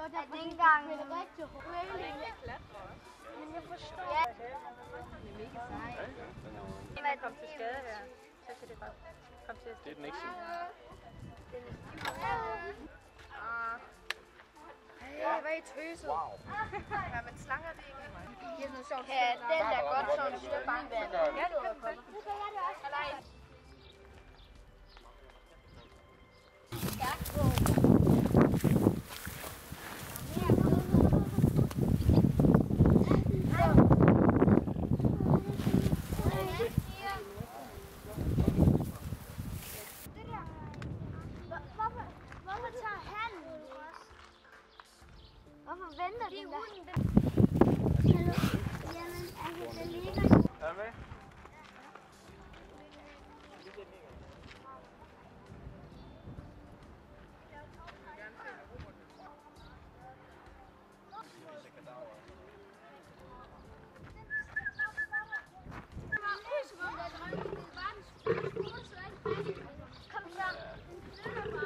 er det ikke engang rigtig glat. Men jeg forstår. Ja. Det er mega sejt. Når man kommer til skade her, så kan det godt komme til at det er den ikke sige. Den er stiv. Hey, hvad er I tøset? Wow. Ja, men slanger det ikke? Det er noget sjovt. Kan den der godt sådan en stykke bankvand? Ja, du kan komme. Det kan jeg det også. Nej. Hvorfor tager han også? Hvorfor venter den der? Jamen, altså, den ligger... Er du med? Kom så.